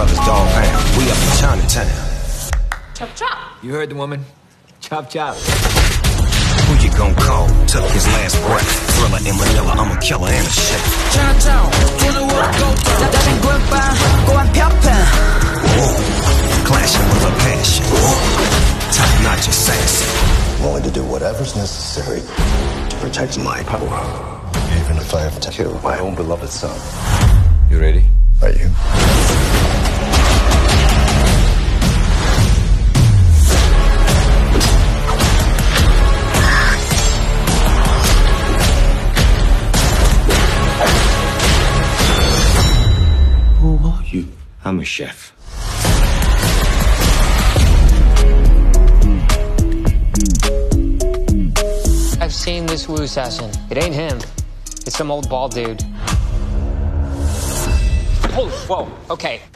brothers, dog pound. We up in Chinatown. Chop chop. You heard the woman. Chop chop. Who you gon' call? Took his last breath. Thriller in Manila, I'm a killer and a chef. Chinatown, to the world go to. 다른 굴반, 고한 편편. Clashing with a passion. Top-notch assassin. Willing to do whatever's necessary to protect my power, even if I have to kill my own beloved son. You ready? Are you? Who are you? I'm a chef. I've seen this Wu assassin. It ain't him. It's some old bald dude. Holy, whoa, okay.